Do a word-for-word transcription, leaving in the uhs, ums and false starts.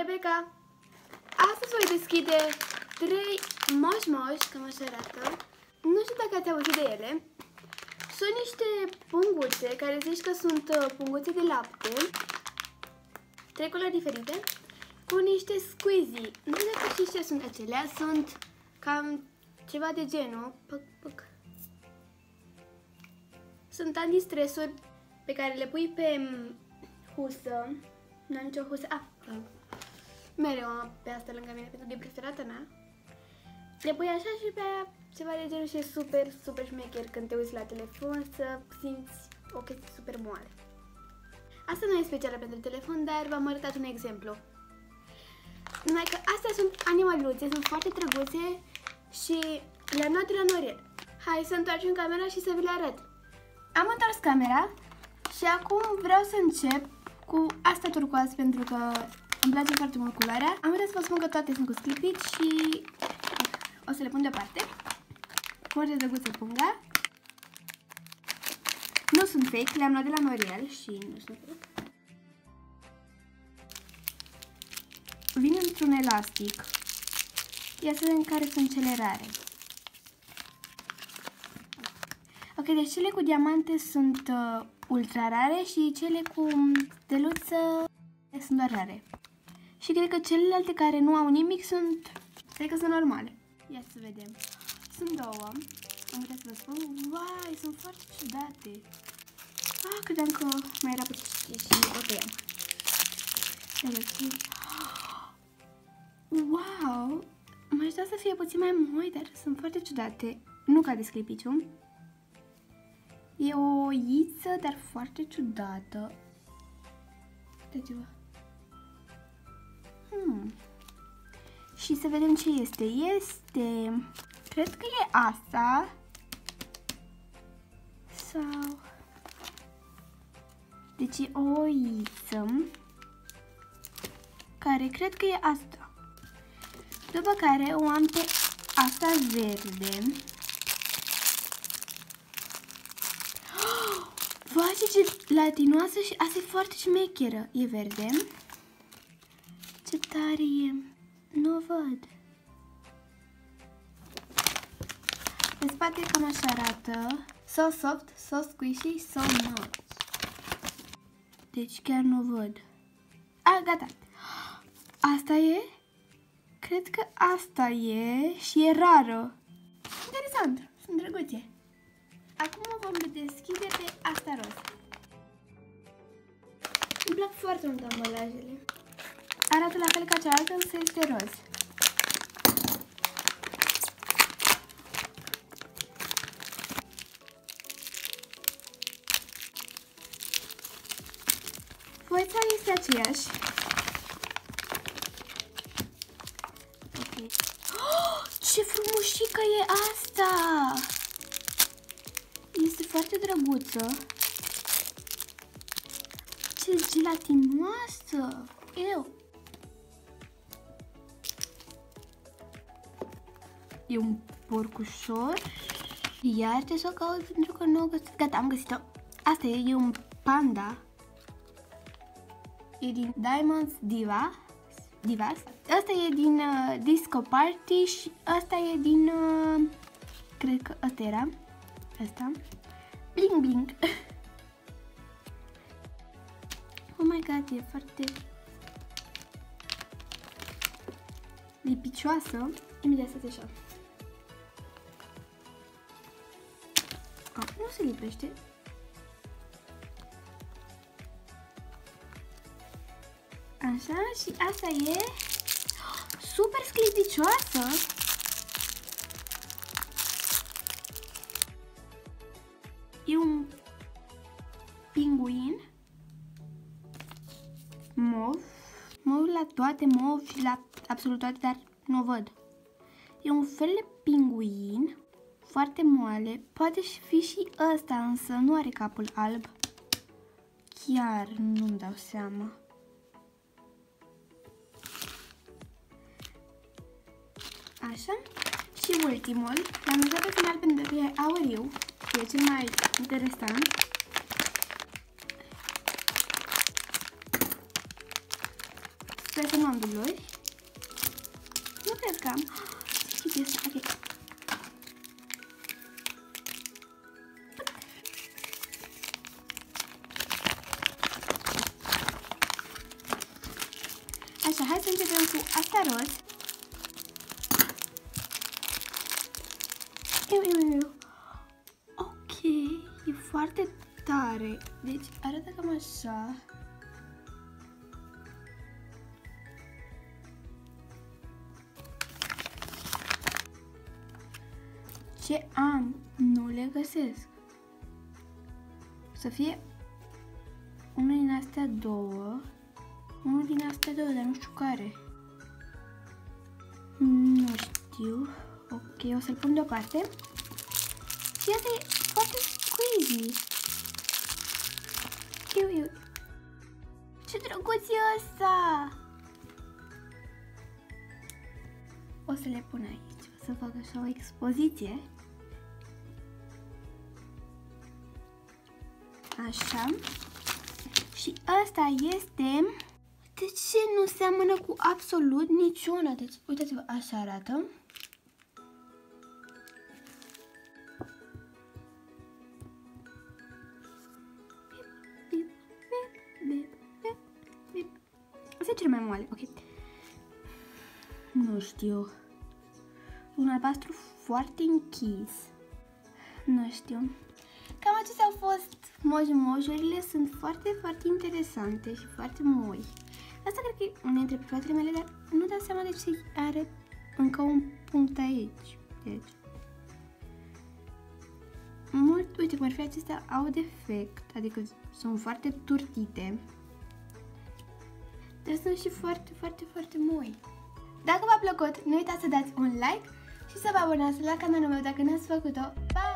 Rebecca! Astăzi voi deschide trei moș-moș, cam așa arată. Nu știu dacă ați auzit de ele. Sunt niște punguțe, care zici că sunt punguțe de lapte. Trei culori diferite, cu niște squeezy. Nu știu dacă știți ce sunt acelea, sunt cam ceva de genul. Păc, păc. Sunt antistresuri pe care le pui pe husă. Nu am nicio husă. Ah, mereu am pe asta lângă mine pentru că e preferata mea. Le pui așa și pe aia ceva de genul și e super, super șmecher când te uiți la telefon să simți o chestie super moale. Asta nu e specială pentru telefon, dar v-am arătat un exemplu. Numai că astea sunt animaluțe, sunt foarte drăguțe și le-am luat de la Noriel. Hai să întoarcem camera și să vi le arăt. Am întors camera și acum vreau să încep cu asta turcoaz pentru că îmi place foarte mult culoarea. Am vrut să vă spun că toate sunt cu sclipit și o să le pun deoparte. Foarte drăguță punga. Nu sunt fake, le-am luat de la Noriel și nu sunt fake. Vin într-un elastic. Ia să vedem care sunt cele rare. Ok, deci cele cu diamante sunt uh, ultra rare și cele cu steluță sunt doar rare. Și cred că celelalte care nu au nimic sunt, cred că sunt normale. Ia să vedem. Sunt două. Am putea să vă spun. Vai, sunt foarte ciudate. Ah, credeam că mai era puțin și o tăiam. Wow! Mă aștept să fie puțin mai moi, dar sunt foarte ciudate. Nu ca de sclipiciu. E o iță, dar foarte ciudată. Uitați-vă. Hmm. Și să vedem ce este. Este... Cred că e asta. Sau... Deci e o iță. Care cred că e asta. După care o am pe asta verde. Vai, ce latinoasă și asta e foarte șmecheră. E verde. Ce tare e. Nu o văd. Pe spate cam așa arată. So soft, so squishy, so not. Deci chiar nu o văd. A, gata. Asta e? Cred că asta e și e rară. Interesant. Sunt drăguțe. Acum o vom deschide pe asta roz. Îmi plac foarte mult ambalajele. Arată la fel ca cealaltă, însă este roz. Foița este aceeași. Ok. Oh, ce frumușică e asta! Este foarte drăguță. Ce gelatinoasă! Eu. E un porcușor. Iar te să o caut pentru că nu o găsit. Gata, am găsit-o. Asta e, e un panda. E din Diamonds Diva. Divas. Asta e din uh, Disco Party și asta e din... Uh, cred că asta era. Asta. Bling bling. Oh my god, e foarte lipicioasă. Imediat să se așa. Oh, nu se lipește. Așa, și asta e super sclipicioasă. E un pinguin mov, mov la toate, mov și la absolut toate, dar nu o văd. E un fel de pinguin foarte moale, poate fi și ăsta, însă nu are capul alb. Chiar nu-mi dau seama. Așa. Și ultimul, l-am lăsat pe final pentru că e auriu. E cel mai interesant. Să Sper să nu am dubluri. Nu cred că am. Ce piesă? Ok. Așa, hai să începem cu asta roz. Eu, eu, eu. Ok, e foarte tare. Deci arată cam așa. Ce am? Nu le găsesc. Să fie una din astea două. Unul din astea două, dar nu știu care. Nu știu. Ok, o să-l pun deoparte. Și asta e foarte squeezy. Eu, eu. Ce drăguț e ăsta! O să le pun aici. O să fac așa o expoziție. Așa. Și asta este... De ce nu seamănă cu absolut niciuna? Deci, uitați-vă, așa arată. Asta e cel mai moale, ok. Nu știu. Un albastru foarte închis. Nu știu. Cam acestea au fost moș-moșurile. Sunt foarte, foarte interesante și foarte moi. Asta cred că e una dintre preferatele mele, dar nu dau seama de ce are încă un punct aici. Deci. Mult, uite, cum ar fi acestea au defect, adică sunt foarte turtite. Dar sunt și foarte, foarte, foarte moi. Dacă v-a plăcut, nu uitați să dați un like și să vă abonați la canalul meu dacă n-ați făcut-o. Pa!